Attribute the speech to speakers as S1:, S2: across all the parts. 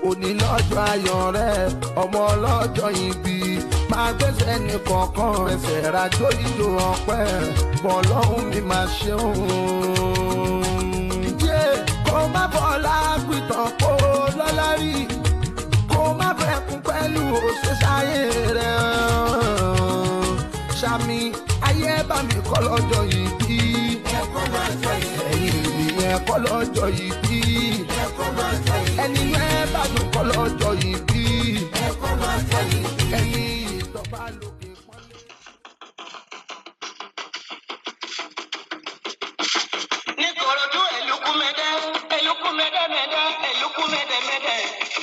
S1: òní lọ́jọ́ ayọ̀ rẹ̀ ọmọ ọlọ́jọ́ ìbí máa gbẹ́sẹ̀ ní kọ̀ọ̀kan ẹsẹ̀ rajó ìjó ọpẹ́ bọ́lọ́hún mi máa ṣe òun. jẹ́ kó má bọ́lá gbìtàn kó lọ́lá rí kó má fẹ́kún pẹ̀lú òṣèṣàyè rẹ̀ ṣàmì ayé bá mi kọ́ lọ́jọ́ ìbí ẹ̀yìn ìyẹn kọ́ lọ́jọ́ ìbí ẹni yẹn bá dùn kọ́ lọ́jọ́ ìbí ẹ̀yìn ìjọba lókè pọ́nlé.
S2: Níkòròdú ẹ̀lúkú mẹ́dẹ́ ẹ̀lúkú mẹ́dẹ́mẹ́dẹ́.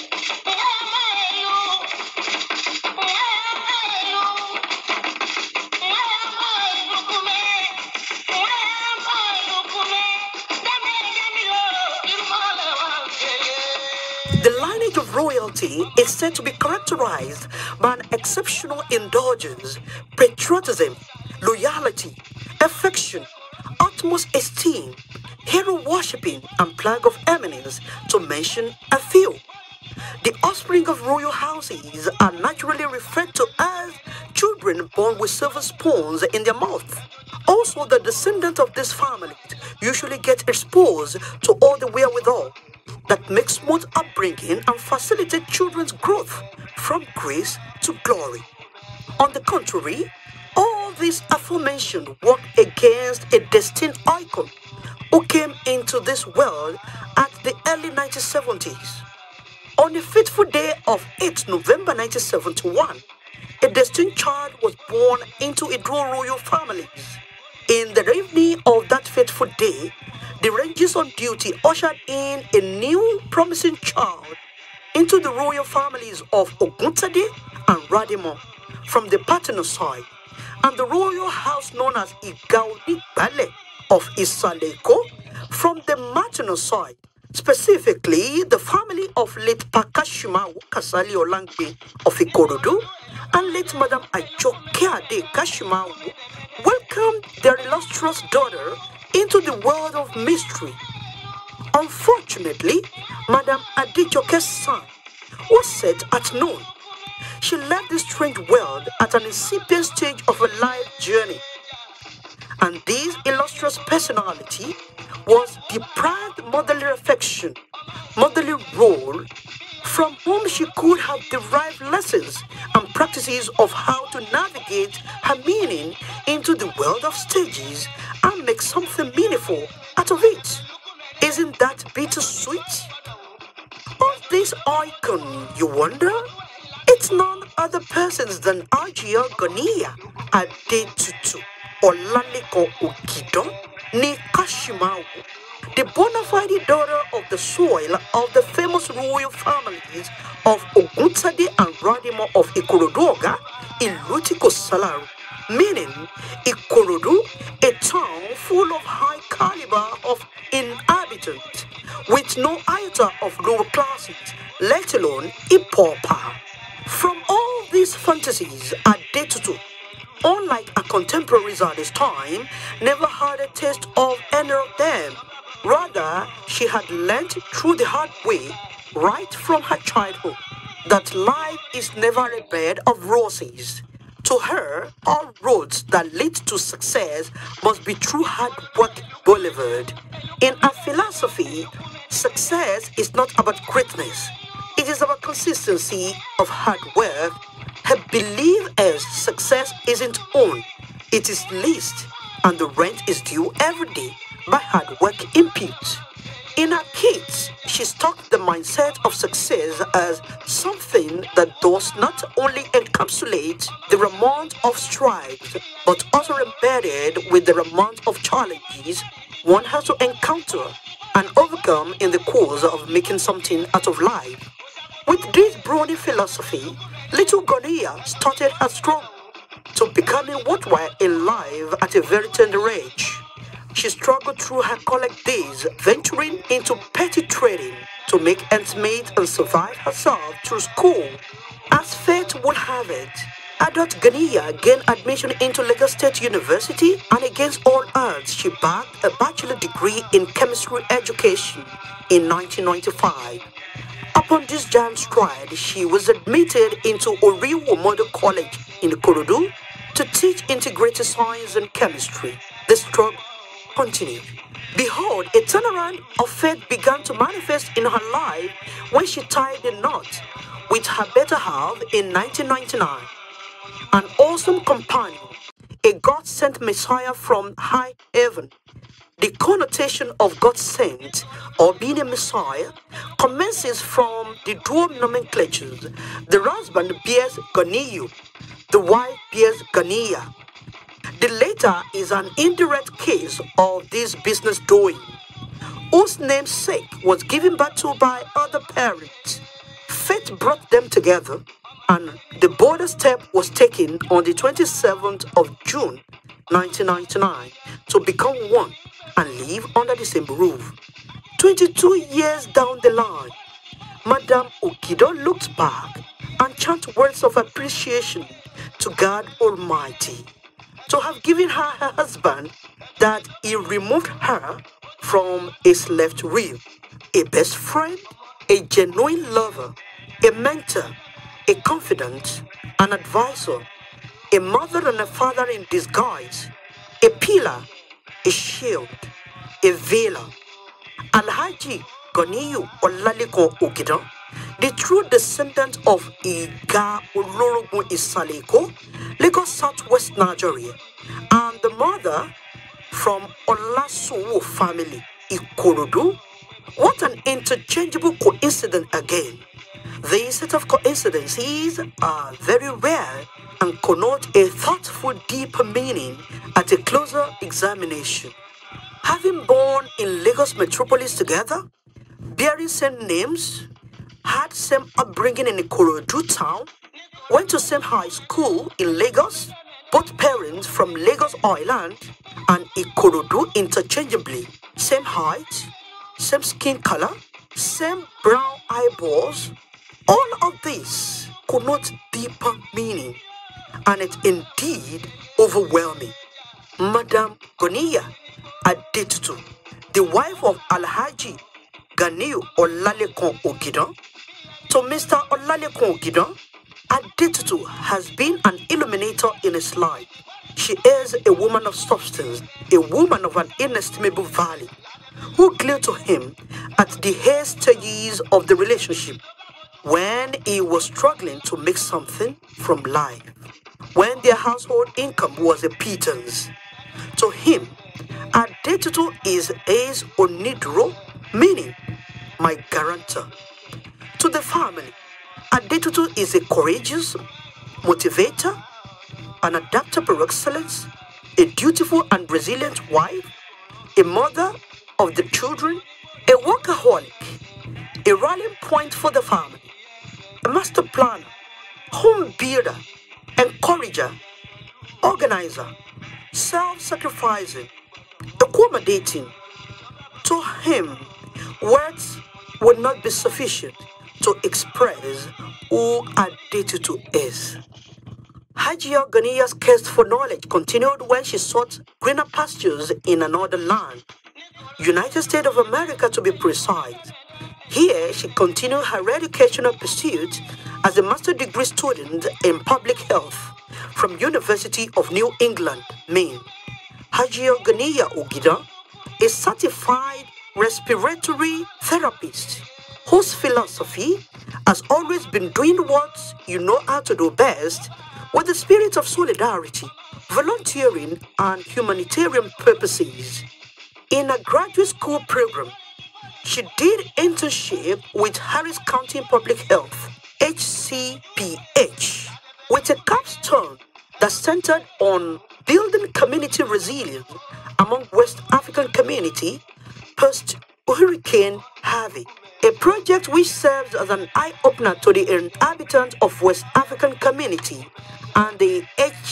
S3: The lineage of royalty is said to be characterized by an exceptional indulgence, patriotism, loyalty, affection, utmost esteem, hero worshipping, and plague of eminence, to mention a few. The offspring of royal houses are naturally referred to as children born with silver spoons in their mouth. Also, the descendants of these families usually get exposed to all the wherewithal that makes smooth upbringing and facilitate children's growth from grace to glory. On the contrary, all these aforementioned work against a destined icon who came into this world at the early 1970s. On the fateful day of 8th November 1971, a destined child was born into a dual royal families. In the evening of that fateful day, the Rangers on duty ushered in a new promising child into the royal families of Oguntade and Radimo from the paternal side, and the royal house known as Igaoni Bale of Isaleko from the maternal side, specifically the family of late Pakashima Kasali Olangbe of Ikorodu and late Madam Ajoke Ade Kashimawu welcomed their illustrious daughter into the world of mystery. Unfortunately, Madam Adejoke's son was set at noon. She left this strange world at an incipient stage of her life journey. And this illustrious personality was deprived motherly affection, motherly role, from whom she could have derived lessons and practices of how to navigate her meaning into the world of stages and make something meaningful out of it. Isn't that bittersweet? Of this icon, you wonder? It's none other persons than Ajia Ganiya Adetutu Olaniko Okidon ni Kashimawu, the bona fide daughter of the soil of the famous royal families of Oguntade and Radimo of Ikorodu Ilutiko Salaru, meaning Ikorodu, a town full of high caliber of inhabitants, with no iota of lower classes, let alone a pauper. From all these fantasies, Adetutu, unlike her contemporaries at this time, never had a taste of any of them. Rather, she had learnt through the hard way, right from her childhood, that life is never a bed of roses. To her, all roads that lead to success must be through hard work boulevard. In her philosophy, success is not about greatness. It is about consistency of hard work. Her belief is success isn't owned, it is leased, and the rent is due every day by hard work imputes. In her kids, she stuck the mindset of success as something that does not only encapsulate the amount of strides, but also embedded with the amount of challenges one has to encounter and overcome in the course of making something out of life. With this brawny philosophy, little Ganiya started her struggle to becoming worthwhile in life at a very tender age. She struggled through her college days, venturing into petty trading to make ends meet and survive herself through school. As fate would have it, adult Ganiya gained admission into Lagos State University, and against all odds, she bagged a bachelor degree in chemistry education in 1995. Upon this giant stride, she was admitted into Oriwo Model College in Ikorodu to teach integrated science and chemistry. The struggle continued. Behold, a turnaround of faith began to manifest in her life when she tied the knot with her better half in 1999. An awesome companion, a God-sent Messiah from high heaven. The connotation of God sent or being a Messiah commences from the dual nomenclatures. The husband bears Ganiyu, the wife bears Ganiya. The latter is an indirect case of this business doing, whose namesake was given birth to by other parents. Fate brought them together, and the bolder step was taken on the 27th of June 1999 to become one and live under the same roof. 22 years down the line, Madame Ogido looked back and chanted words of appreciation to God Almighty to have given her her husband, that he removed her from his left rib, a best friend, a genuine lover, a mentor, a confidant, an advisor, a mother and a father in disguise, a pillar, a shield, a veiler. Alhaji Ganiyu Olalekan Ogidan, the true descendant of Iga Olorogun Isaleko, Lagos Southwest Nigeria, and the mother from Olasuwo family, Ikorodu. What an interchangeable coincidence again. These set of coincidences are very rare and connote a thoughtful, deeper meaning at a closer examination. Having born in Lagos metropolis together, bearing same names, had same upbringing in Ikorodu town, went to same high school in Lagos, both parents from Lagos Island and Ikorodu interchangeably, same height, same skin color, same brown eyeballs. All of this connotes deeper meaning, and it's indeed overwhelming. Madame Ganiya Adetutu, the wife of Alhaji Ganiyu Olalekan Ogidan, to Mr. Olalekan Ogidan, Adetutu has been an illuminator in his life. She is a woman of substance, a woman of an inestimable value, who glued to him at the hair stages of the relationship, when he was struggling to make something from life, when their household income was a pittance. To him, Adetutu is his oniduro, meaning my guarantor. To the family, Adetutu is a courageous motivator, an adapter par excellence, a dutiful and resilient wife, a mother of the children, a workaholic, a rallying point for the family, a master planner, home builder, encourager, organizer, self-sacrificing, accommodating. To him, words would not be sufficient to express who Adetutu is. Hajia Ganiya's quest for knowledge continued when she sought greener pastures in another land, United States of America to be precise. Here, she continued her educational pursuit as a master's degree student in public health from University of New England, Maine. Hajia Ganiya Ogidan, a certified respiratory therapist whose philosophy has always been doing what you know how to do best with the spirit of solidarity, volunteering, and humanitarian purposes. In a graduate school program, she did internship with Harris County Public Health, HCPH, with a capstone that centered on building community resilience among West African community post-Hurricane Harvey, a project which serves as an eye-opener to the inhabitants of West African community and the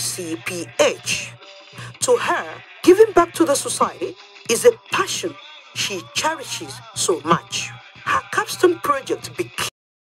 S3: HCPH. To her, giving back to the society is a passion she cherishes so much. Her capstone project became